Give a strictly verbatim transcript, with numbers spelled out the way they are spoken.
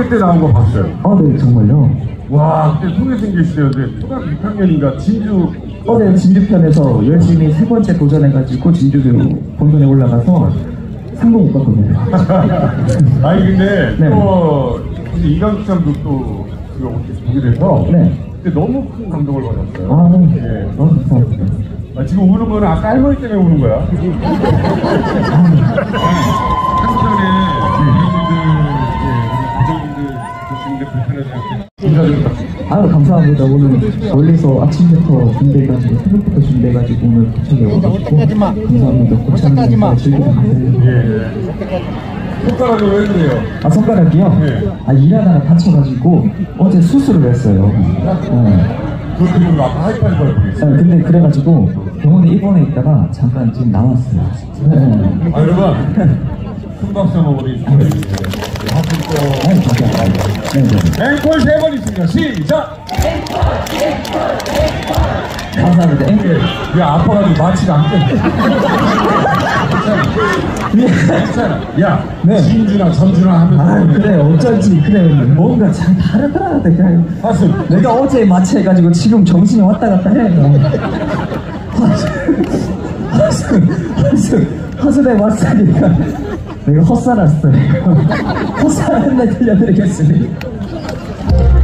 학교 때 나온 거 봤어요. 아, 네, 정말요? 와, 그때 소개생계시대요. 초등학교 육 학년인가 진주. 어, 네, 진주편에서 열심히 세 번째 도전해가지고 진주배우 본선에 올라가서 상도 못 받거든요. 아니, 근데 네. 또 이강수 씨도 또 그거 보게 돼서 네. 그때 너무 큰 감동을 받았어요. 아, 네. 예. 너무 감사합니다. 아, 지금 우는 거는 아까 할머니 때문에 우는 거야. 한편에 여러분들, 가정분들 보시는데 불편하지 않게 인사 좀 부탁드립니다. 아유, 감사합니다. 오늘 멀리서 아침부터 준비해가지고 새벽부터 준비해가지고 오늘 도착해 와가지고 감사합니다. 고창 즐기다 가세요. 예. 손가락으로 왜 그래요? 아, 손가락이요? 네. 아, 일하다가 다쳐가지고 어제 수술을 했어요. 네. 그리고 아까 하이파이브 걸 보겠어요. 네, 근데 그래가지고 병원에 입원해 있다가 잠깐 지금 나왔어요. 네. 아, 여러분, 큰 박수 한번 보내주세요. 하필 또. 아유, 감사합니다. 네, 네. 앵콜 세 번 있습니다. 시작! 감사합니다. 앵글. 왜 아파가지고 마취가 안 돼? 괜찮아. 야, 네. 진주나 전주나 하면서. 아, 그래, 어쩐지, 그래. 뭔가 참 다르더라. 내가, 하수. 내가 어제 마취해가지고 지금 정신이 왔다 갔다 해. 하수, 하수, 하수, 하수대 마취하니까 내가 헛살았어요. 헛살았네 들려드리겠습니다.